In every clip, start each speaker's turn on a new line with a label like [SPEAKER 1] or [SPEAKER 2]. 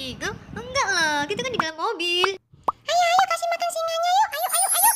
[SPEAKER 1] Sigel? Enggak lah, kita kan di dalam mobil.
[SPEAKER 2] Ayo, ayo kasih makan singanya yuk. Ayo, ayo, ayo.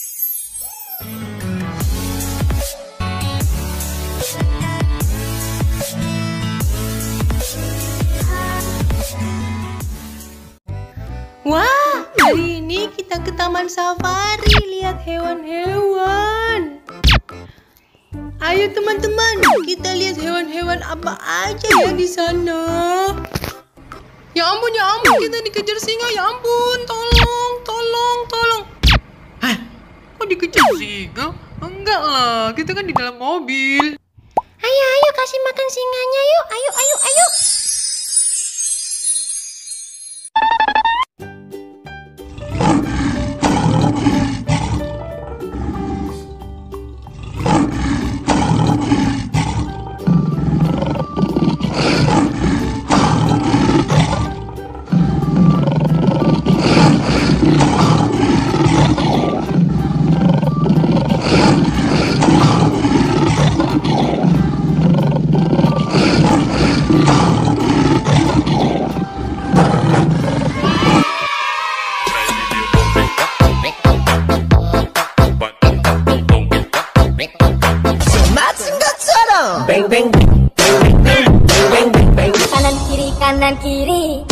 [SPEAKER 3] Wah, hari ini kita ke taman safari lihat hewan-hewan. Ayo teman-teman, kita lihat hewan-hewan apa aja ya di sana. Ya ampun, kita dikejar singa. Ya ampun, tolong.
[SPEAKER 4] Hah? Kok dikejar singa? Enggak lah, kita kan di dalam mobil.
[SPEAKER 2] Ayo, ayo kasih makan singanya yuk. Ayo, ayo, ayo.
[SPEAKER 5] Bang bang bang bang bang bang bang bang.
[SPEAKER 2] Kanan kiri.